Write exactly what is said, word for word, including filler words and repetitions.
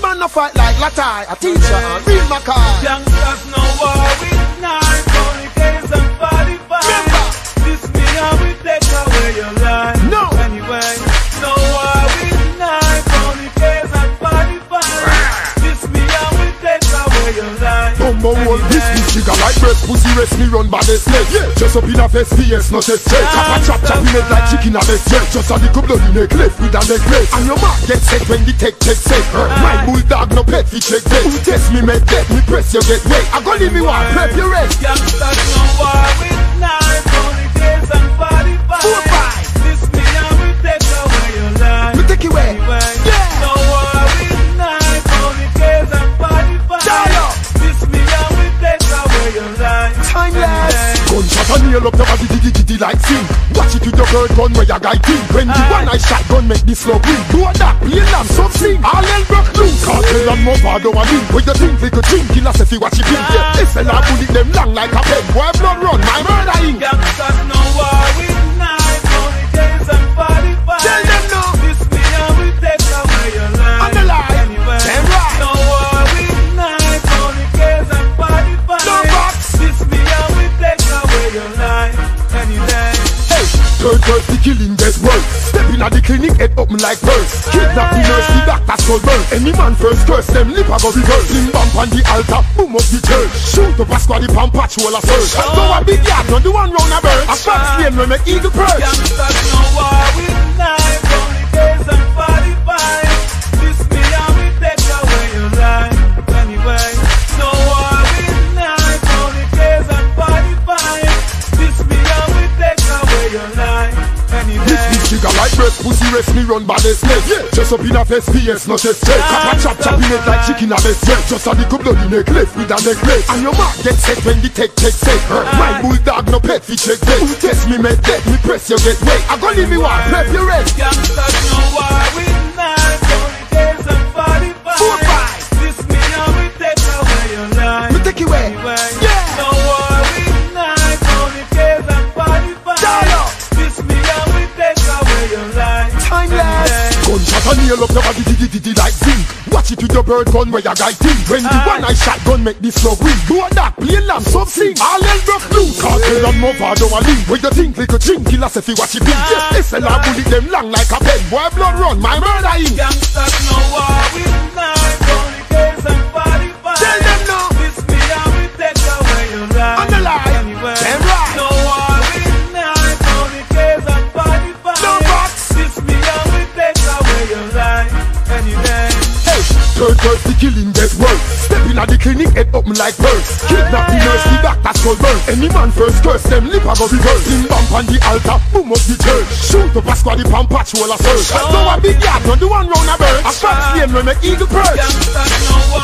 man no fight like Latai, a teacher and real Macar. Youngsters no war with knife, only case and forty-five. Remember, This me and we take away your life. No. Anyway, no war with knife, only case and forty-five. This me and we take away your life. Bumbo hold this, this trigger like breast pussy rest me run by the snake. Yeah. Just up in a vest, P S not a straight. Chop a chop chop in it like chicken a vest. Yeah. Just a little blood in a cliff with a necklace. And your mark get set when the tech check set. My bulldog no pet fi check vet. Who test me make death, me press you get wet. I go leave me one, prep your rest. Youngsters no war with knife, only case and forty-five. Four five. This me and we take away your life. Me take you away. Anyway, Yeah. no war with knife, only case and forty-five. Dial up. This me and we take away your life. Timeless. Gunshot and nail up the body giddy giddy like sin. Watch it with your bird gun where your guy think. When the Aye. one I shot gun make this slow green. Do that, play lamb, some sing. All hell broke loose. Kartel and Mavado and in. Where you think they could drink, kill us if you watch it in. Yeah, this fella bullet them long like a pen. Boy blood run, my murder ink. Youngsters no war with knife, only case and forty-five. Tell them no. This me and we take away your life. On the line. Anyway, Them right. no war with knife, only case and forty-five. No box. This me and we take away your life. Anyway. Hey, third verse the killing get worse. Step in at the clinic, head up me like birds. Kidnap the nurse, the doctor skull burn. Any man first curse, them lip a go reverse. Sling bump on the altar, boom up the church. Shoot up a squad, the pump patch, wall a search. So a big yard, not the one round a bird. A fox flame, we make eagle perch. Youngsters no war with knife, only case and forty-five. This me and we take away your life. Anyway, no war with knife, only case and forty-five. This me and we take away your life. Anyway. This big trigger like breast pussy rest me run by the snake. Yeah. Just up in a vest, P S not a straight. Chop a chop chop in it like chicken a vest. Yeah. Just a little blood in a cliff with a necklace. And your mark get set when the tech check set. My bulldog no pet fi check vet. Who test me make death, me press you get wet. I go leave me one, prep your rest. Youngsters no war with knife, only case and forty-five. Four five. This me and we take away your life. Me take you away. Anyway, Yeah. no war with knife, only case and forty-five. Dial up. This me and we take away your life. Timeless. Gunshot and nail up the body giddy giddy like zinc. Watch it with your bird gun where your guy think. When the Aye. one I shot gun make this slow green. Do that, play lamb, some sing. All hell broke loose. Kartel and Mavado and in. Where you think little drink, kill us if you watch it in. Yes, this fella bullet them long like a pen. Boy blood run, my murder ink. Youngsters no war with knife, only case and forty-five. Tell them no. This me and we take away your life. On the line. Anyway, Them right. no war with knife, only case and forty-five. No box. This me and we take away your life. Anyway. Hey, third verse the killing get worse. Step in at the clinic, head up me like birds. Kidnap the nurse, the doctor skull burn. Any man first curse, them lip a go reverse. Sling bump on the altar, boom up the church. Shoot up a squad, the pump patch, wall a search. So a big yard, not the one round a bird. A fox flame, we make eagle perch. Youngsters no war